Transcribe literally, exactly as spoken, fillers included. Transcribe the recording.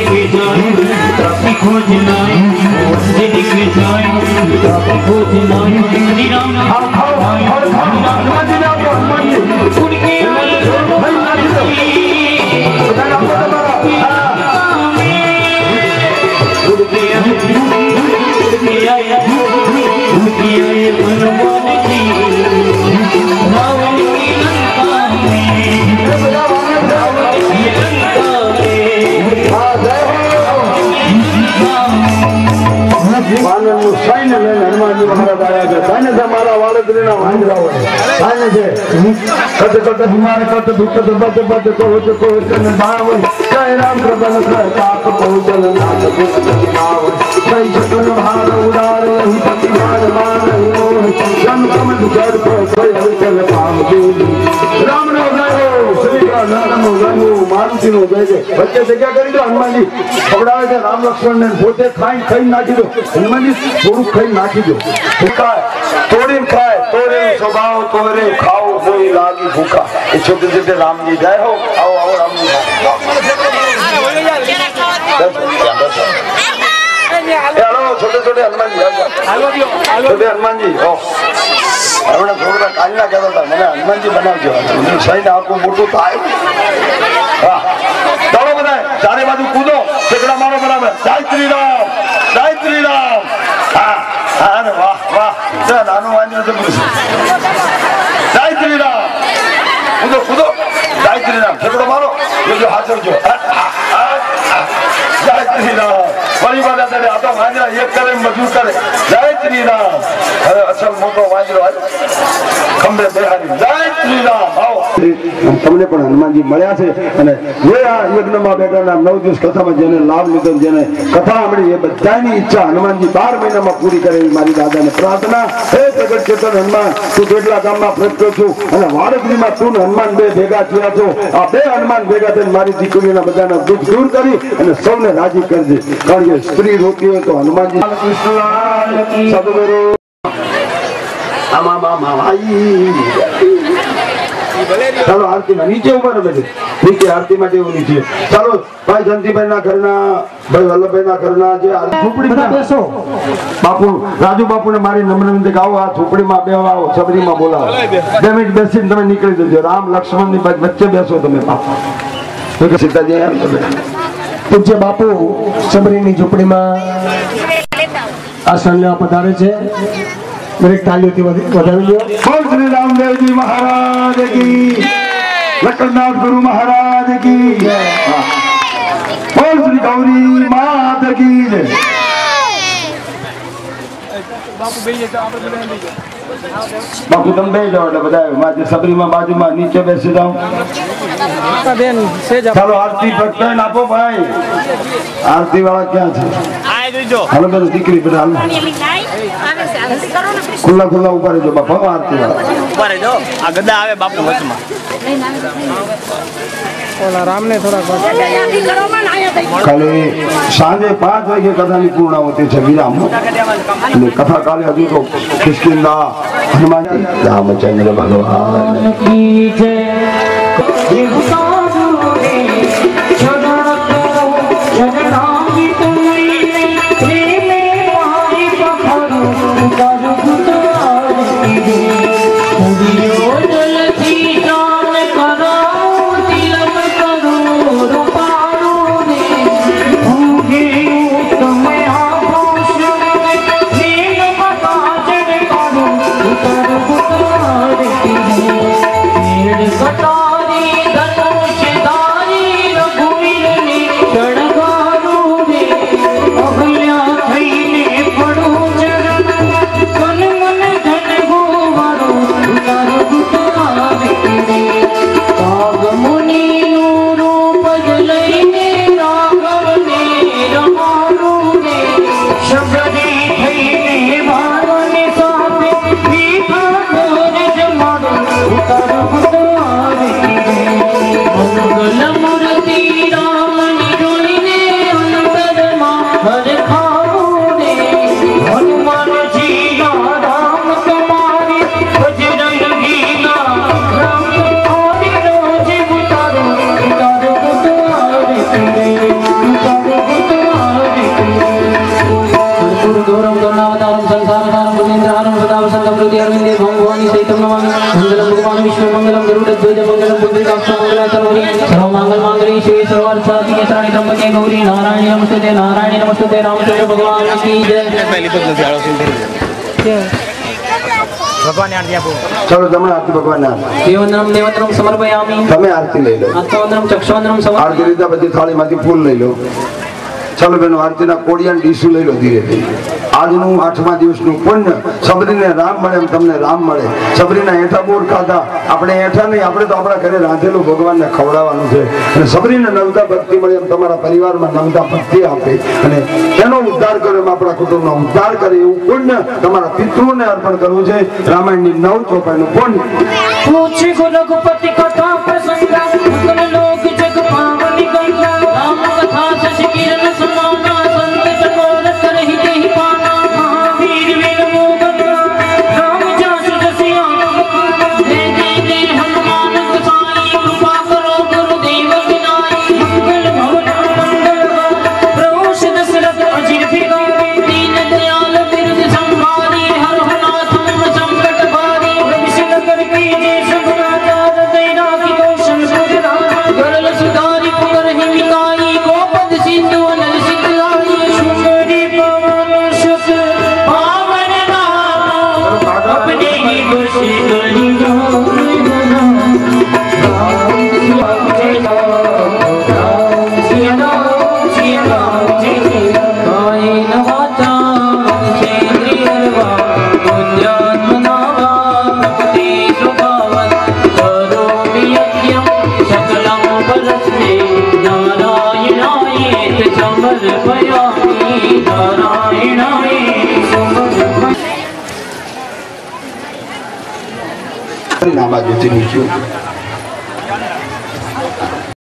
दिखे जाए काफी खोज लाए से दिखे जाए काफी खोज लाए श्री राम उनके सैन्य हनुमान जी महाराज आया है सैन्य से हमारा वालद लेना वांझरा हो सैन्य से कत कत हमारे कत दुख बद बद को हो को चन भाव जय राम कृपा कर ताप पहुंचल नाथ दुख भाव जय सकल भार उदार ही प्रतिमान मान हो जन कम जड़ को जय चल पाम जी राम नो जय श्री राम नो जय मारुति नो जय बच्चे से क्या करी दो हनुमान जी पकड़ावे थे राम लक्ष्मण ने पोते खाई खाई नाखी दो हनुमान जी थोड़ू खाई नाखी दो भूखा तोड़ी खाए तोड़े स्वभाव तोड़े खाओ कोई लागी भूखा ये छोटे छोटे राम जी जय हो आओ आओ राम जी हेलो छोटे छोटे हनुमान जी छोटे हनुमान जी हो हमने छोटा कालना कहता था मैंने हनुमान जी बना दिया सही ना आपको मोटू था चलो बताए चारे बाजू कूदो टिकड़ा मारो बराबर जय श्री राम जय श्री राम हाँ अरे वाह वाह नानू वांझो से जय श्री राम कूदो कूदो जय श्री राम टिकड़ो मारो ये जो हाथ जो जय श्री राम बड़ी बात है आता वांझरा एक करे मजूर करे जय श्री राम अरे असल मोटो वांझरो खंबे बेहारी जय श्री राम आओ તમને પણ હનુમાનજી મળ્યા છે અને જે આ યજ્ઞમાં બેઠાના નવ દિવસ કથામાં જેને લાભ લીધો જેને કથા સાંભળી એ બધાની ઈચ્છા હનુમાનજી બાર મહિનામાં પૂરી કરે એવી મારી દાદાને પ્રાર્થના હે પ્રગટ ચેતન હનુમાન તું કેટલા ગામમાં પ્રગટ્યો છું અને વાડકડીમાં તું હનુમાન બે ભેગા થયા છો આ બે હનુમાન ભેગા થઈને મારી દીકરીના બધાના દુઃખ દૂર કરી અને સૌને રાજી કરજે કારણ કે સ્ત્રી રોકી હોય તો હનુમાનજી સદગુરુ આમાં મામા ભાઈ चलो आरती में नीचे ऊपर बैठे नीचे आरती में देव नीचे चलो भाई जंती भाई ना करना भाई वल्लभ भाई ना करना जे झोपड़ी में बेसो बापू राजू बापू ने मारी नम्र विनती गाओ आ झोपड़ी में बेवाओ सबरी में बोलाओ બે મિનિટ બેસીને તમે નીકળી જજો રામ લક્ષ્મણ ની વચ્ચે બેસો તમે બાપુ તો સીતાજી એમ તમે પૂજ્ય બાપુ सबरी ની ઝોપડી માં આસન લેવા પધારે છે मेरे तालियों बधाई लो बोल श्री रामदेव जी महाराज की लखननाथ गुरु महाराज की बोल श्री गौरी मात की बापू बेजे तो आपने बधाई ली बापू तुम बेच जाओ એટલે બધાય માજે સબરીમાં બાજુમાં નીચે બેસી જાઓ બેન સે જાઓ ચાલો આરતી ભક્તન આપો ભાઈ આરતી વાળા ક્યાં છે આય દેજો હાલો બેન દીકરી બધા હાલો खुला खुला ऊपर जो बापा आरती वाला ऊपर जो आ गदा आवे बापू वचमा ओला राम ने थोड़ा खाली सांजे पांच वागे कथा ની પૂર્ણાવતી છે વિરામ અને કથા કાલે હજુ તો કિષ્કિંધા હનુમાન રામચંદ્ર ભગવાન की जय कटारी धनुष धारी रघुवीर गौरी नारायणी नमस्ते नारायणी नमस्ते रामचंद्र भगवान की जय। भगवान यार दिया चलो તમે આરતી ભગવાનને દેવંદનમ દેવંદનમ સમર્પયામિ। તમે આરતી લઈ લો। હસ્તવંદનમ ચક્ષવંદનમ સમર્પયામિ। આરતી લીધા પછી થાળીમાંથી ફૂલ લઈ લો। चलो बेनो आरती कोड़िया डीसू लई लो धीरे धीरे। આજનું આઠમા દિવસનું પુણ્ય સબરીને રામ મળે એમ તમને રામ મળે। સબરીના એઠા બોર ખાધા આપણે એઠા નહીં આપણે તો આપણા ઘરે રાંધેલું ભગવાનને ખવડાવવાનું છે અને સબરીને નવતા ભક્તિ મળે એમ તમારા પરિવારમાં નવતા ભક્તિ આપે અને એનો ઉદ્ધાર કરે એમ આપણા કુટુંબનો ઉદ્ધાર કરે એવું પુણ્ય તમારા પિતૃઓને અર્પણ કરવું છે। રામાયણની નવ ચોપાઈનું પુણ્ય पूछे को रघुपति कथा प्रसंगा सकल लोक जग पावनी गंगा राम कथा शश किरण समाना संत चकोर करहि देहि पाना महावीर वीर मोगन राम जासु जसिया दे दे दे हनुमान गोसाई कृपा करो गुरुदेव विनाई मंगल भवन मंगल प्रभु दशरथ अजिर बिगारी दीन दयाल बिरद संभारी हर नाथ संकट भारी विषय करके નામા જ્યોતિનું થયું